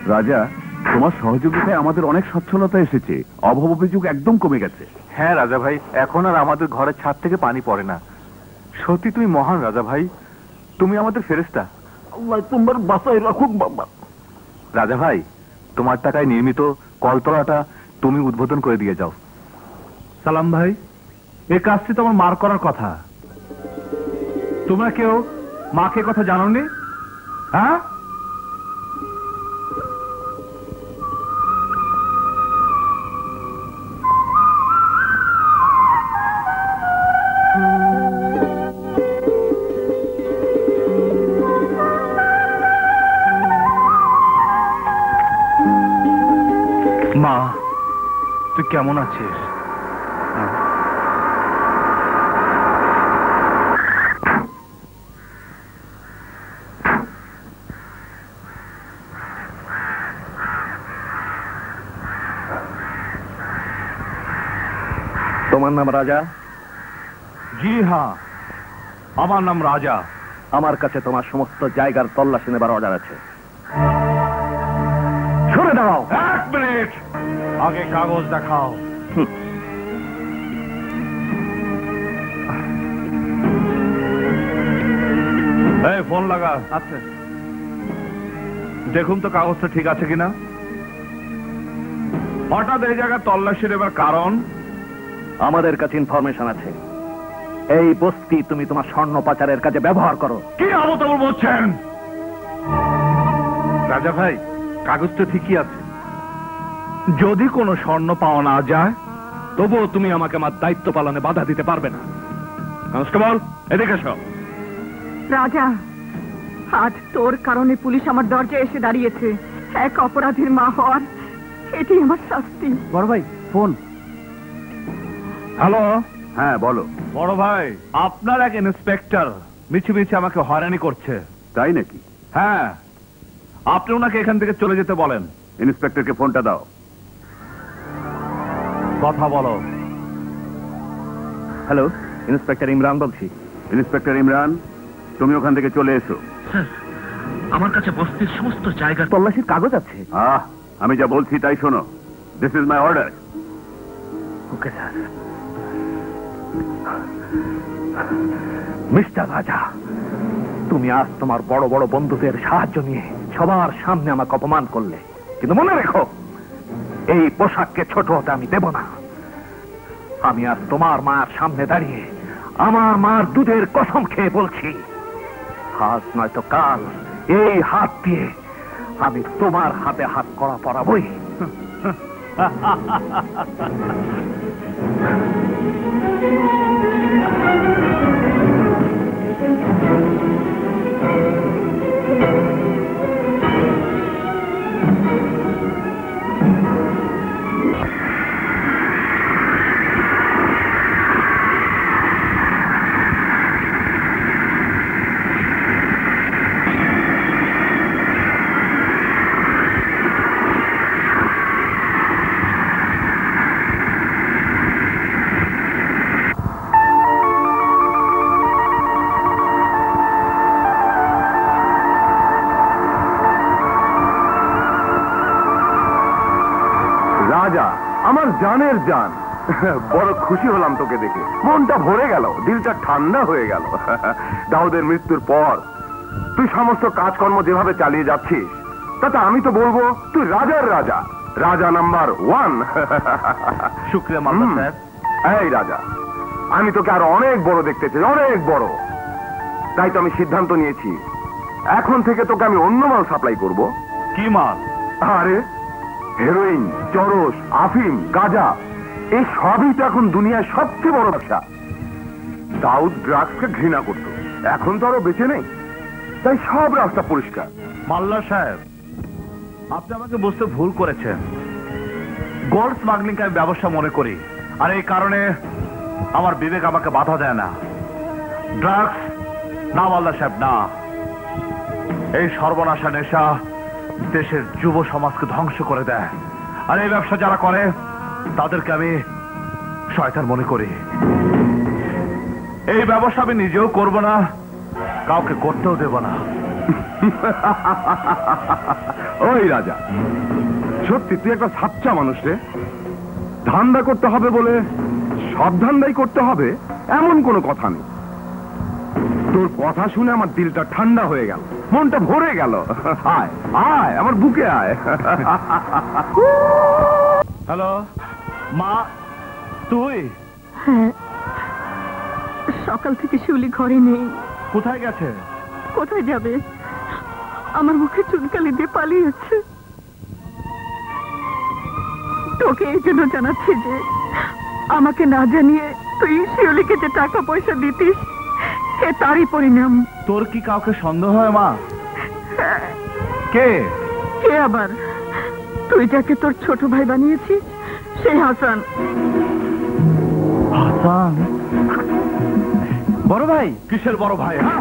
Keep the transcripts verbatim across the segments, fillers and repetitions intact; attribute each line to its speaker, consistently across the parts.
Speaker 1: রাজা, তোমার সহযোগিতায় আমাদের অনেক সচ্ছলতা এসেছে, অভাব অভিযোগ একদম কমে গেছে।
Speaker 2: হ্যাঁ রাজা ভাই, এখন আর আমাদের ঘরের ছাদ থেকে পানি পড়ে না। সত্যি তুমি মহান রাজা ভাই, তুমি আমাদের ফেরেশতা।
Speaker 1: আল্লাহ তোমার বাঁচাই রাখুক বাবা।
Speaker 2: রাজা ভাই, তোমার টাকায় নির্মিত কলতলাটা তুমি উদ্বোধন করে দিয়ে যাও।
Speaker 3: সালাম ভাই, এই কাজটি তো আমার মার করার কথা। তোমরা কেউ মাকে কথা জানোনি? হ্যাঁ, মা তুই কেমন আছিস?
Speaker 1: তোমার নাম রাজা?
Speaker 3: জি হ্যাঁ, আমার নাম রাজা।
Speaker 1: আমার কাছে তোমার সমস্ত জায়গার তল্লাশি নেবার অর্ডার আছে। সরে দাও।
Speaker 3: এক মিনিট, আগে কাগজ দেখাও। এই ফোন লাগা। আচ্ছা, দেখুন তো কাগজটা ঠিক আছে কিনা। হঠাৎ এই জায়গায় তল্লাশি নেবার কারণ?
Speaker 1: আমাদের কাছে ইনফরমেশন আছে এই বস্তি তুমি তোমার স্বর্ণ পাচারের কাজে ব্যবহার করো।
Speaker 3: কি আবতাবল বলছেন? রাজা ভাই, কাগজ তো ঠিকই আছে। যদি কোনো স্বর্ণ পাওয়া না যায়, তবুও তুমি আমাকে আমার দায়িত্ব পালনে বাধা দিতে পারবে না। কনস্টেবল, এদিকে এসো।
Speaker 4: রাজা, আজ তোর কারণে পুলিশ আমার দরজায় এসে দাঁড়িয়েছে। এক অপরাধীর মা হওয়ার এটি আমার শাস্তি।
Speaker 1: বড় ভাই ফোন।
Speaker 3: হ্যালো।
Speaker 1: হ্যাঁ বলো।
Speaker 3: বড় ভাই, আপনার এক ইন্সপেক্টর মিছি মিছি আমাকে হয়রানি করছে।
Speaker 1: তাই নাকি?
Speaker 3: হ্যাঁ, আপনি ওনাকে এখান থেকে চলে যেতে বলেন।
Speaker 1: ইন্সপেক্টরকে ফোনটা দাও।
Speaker 3: কথা বলো।
Speaker 1: হ্যালো, ইন্সপেক্টর ইমরান বলছি। ইন্সপেক্টর ইমরান, তুমি ওখান থেকে চলে এসো।
Speaker 5: আমার কাছে বস্তির সমস্ত জায়গা
Speaker 1: তল্লাশির কাগজ আছে। আহ, আমি যা বলছি তাই শোনো। This is my order.
Speaker 5: Okay sir.
Speaker 1: Mister Raja, তুমি আজ তোমার বড় বড় বন্ধুদের সাহায্য নিয়ে সবার সামনে আমাকে অপমান করলে, কিন্তু মনে রেখো এই পোশাককে ছোট হতে আমি দেব না। আমি আজ তোমার মার সামনে দাঁড়িয়ে আমার মার দুধের কসম খেয়ে বলছি, আজ নয়তো কাল এই হাত দিয়ে আমি তোমার হাতে হাত করা পরাবই।
Speaker 2: রাজা, আমার জানের জান, বড় খুশি হলাম তোকে দেখে। মনটা ভরে গেল, দিলটা ঠান্ডা হয়ে গেল। দাউদের মৃত্যুর পর তুই সমস্ত কাজকর্ম যেভাবে চালিয়ে যাচ্ছিস, তাতে আমি তো বলবো তুই রাজার রাজা, রাজা নাম্বার ওয়ান।
Speaker 3: শুক্রিয়া মামলা স্যার।
Speaker 2: এই রাজা, আমি তোকে আরো অনেক বড় দেখতে চাই, অনেক বড়। তাই তো আমি সিদ্ধান্ত নিয়েছি, এখন থেকে তোকে আমি অন্য মাল সাপ্লাই করব।
Speaker 3: কি মাল?
Speaker 2: আরে হেরোইন, চরস, আফিম, গাঁজা, এই সবই তো এখন দুনিয়ায় সবচেয়ে বড় ব্যবসা। দাউদ ড্রাগসকে ঘৃণা করত, এখন তো আরো বেঁচে নেই, তাই সব রাস্তা পরিষ্কার।
Speaker 3: মাল্লা সাহেব, আপনি আমাকে বুঝতে ভুল করেছেন। গোল্ড স্মাগলিং আমি ব্যবসা মনে করি, আর এই কারণে আমার বিবেক আমাকে বাধা দেয় না। ড্রাগস না মাল্লা সাহেব, না। এই সর্বনাশা নেশা দেশের যুব সমাজকে ধ্বংস করে দেয়, আর এই ব্যবসা যারা করে তাদেরকে আমি শয়তান মনে করি। এই ব্যবসা আমি নিজেও করব না, কাউকে করতেও দেব না।
Speaker 2: ওই রাজা, সত্যি তুই একটা সাচ্চা মানুষ রে। ধান্দা করতে হবে বলে সব ধান্দাই করতে হবে এমন কোনো কথা নেই। তোর কথা শুনে আমার দিলটা ঠান্ডা হয়ে গেল, মনটা ভরে গেল। আয় আয় আমার বুকে আয়।
Speaker 3: হ্যালো মা, তুই
Speaker 4: হ্যাঁ, সকাল থেকে শিউলি ঘরে নেই।
Speaker 3: কোথায় গেছে?
Speaker 4: কোথায় যাবে? আমার মুখে চুনকালি দিয়ে পালিয়েছে। তোকে এই জন্য জানাচ্ছি যে আমাকে না জানিয়ে তুই শিউলিকে যে টাকা পয়সা দিতিস, এ তারই পরিণাম।
Speaker 3: তোর কি কাউকে সন্দেহ হয় মা? কে?
Speaker 4: কে আবার? তুই যাকে তোর ছোট ভাই বানিয়েছিস, সেই হাসান।
Speaker 3: হাসান? বড় ভাই? কিসের বড় ভাই? হ্যাঁ,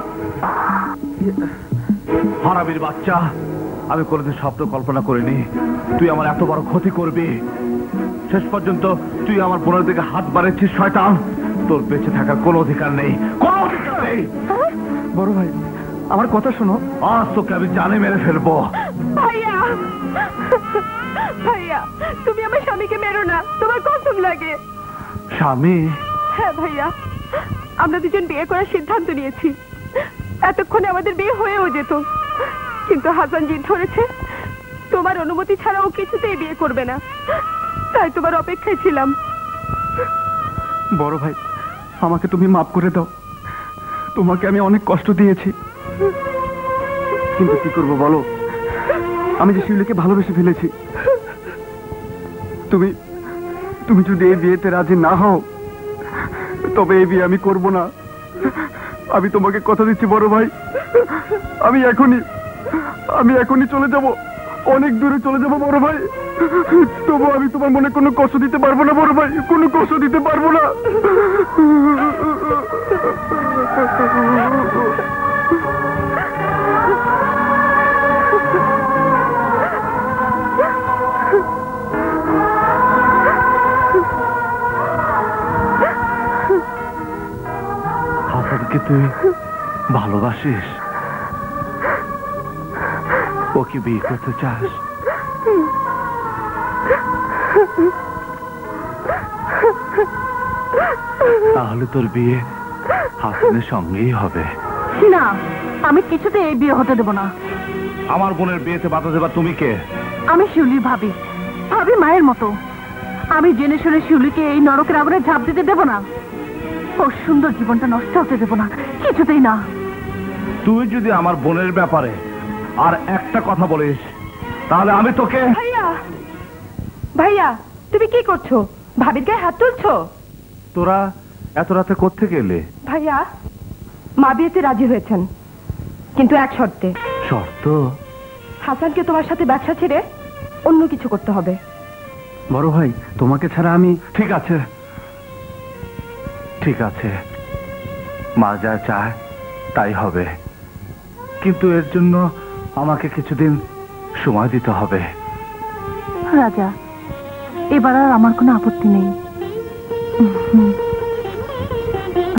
Speaker 3: হারামির বাচ্চা, আমি কোনোদিন স্বপ্ন কল্পনা করিনি তুই আমার এত বড় ক্ষতি করবি। শেষ পর্যন্ত তুই আমার বোনের দিকে হাত বাড়াচ্ছিস। শয়তান, তোর বেঁচে থাকার কোনো অধিকার নেই, কোনো অধিকার নেই।
Speaker 5: বড় ভাই, আমার কথা শোনো।
Speaker 3: আজ তোকে আমি জানে মেরে ফেলবো।
Speaker 4: ভাইয়া, ভাইয়া, তুমি আমার স্বামীকে মেরো না, তোমার কসম লাগে।
Speaker 3: স্বামী?
Speaker 4: হ্যাঁ ভাইয়া, আমরা দুজন বিয়ে করার সিদ্ধান্ত নিয়েছি। এতক্ষণে আমাদের বিয়ে হয়েও যেত, কিন্তু হাসান জিদ ধরেছে তোমার অনুমতি ছাড়া ও কিছুতেই বিয়ে করবে না। তাই তোমার অপেক্ষায় ছিলাম।
Speaker 5: বড় ভাই, আমাকে তুমি মাফ করে দাও। তোমাকে আমি অনেক কষ্ট দিয়েছি, কিন্তু কি করবো বলো, আমি যে শিউলিকে ভালোবেসে ফেলেছি। তুমি তুমি যদি এই বিয়েতে রাজি না হও, তবে এই বিয়ে আমি করব না। আমি তোমাকে কথা দিচ্ছি বড় ভাই, আমি এখনই আমি এখনই চলে যাব, অনেক দূরে চলে যাব বড় ভাই। তবু আমি তোমার মনে কোনো কষ্ট দিতে পারবো না বড় ভাই, কোনো কষ্ট দিতে পারবো না।
Speaker 3: হাসানকে তুই ভালোবাসিস? ওকে বিয়ে করতে চাস? তাহলে তোর বিয়ে হাসানের সঙ্গেই হবে।
Speaker 4: না, আমি কিছুতে এই বিয়ে হতে দেব না।
Speaker 3: আমার বোনের বিয়েতে বাধা দেবা তুমি কে?
Speaker 4: আমি শিউলি ভাবি, ভাবি মায়ের মতো। আমি জেনে শুনে শিউলিকে এই নরকের আগুনে ঝাঁপ দিতে দেব না। ওর সুন্দর জীবনটা নষ্ট হতে দেব না, কিছুতেই না।
Speaker 3: তুই যদি আমার বোনের ব্যাপারে আর একটা কথা বলিস, তাহলে আমি তোকে...
Speaker 4: ভাইয়া, ভাইয়া, তুমি কি করছো? ভাবির গায়ে হাত তুলছো?
Speaker 3: তোরা এত রাতে কোত্থেকে এলে?
Speaker 4: ভাইয়া, মা বিয়েতে রাজি হয়েছেন, কিন্তু এক শর্তে।
Speaker 3: শর্ত?
Speaker 4: হাসানকে তোমার সাথে ব্যবসা ছেড়ে অন্য কিছু করতে হবে।
Speaker 5: বড় ভাই, তোমাকে ছাড়া আমি...
Speaker 3: ঠিক আছে, ঠিক আছে, মা যা চায় তাই হবে, কিন্তু এর জন্য আমাকে কিছুদিন সময় দিতে হবে।
Speaker 4: রাজা, এবার আর আমার কোনো আপত্তি নেই।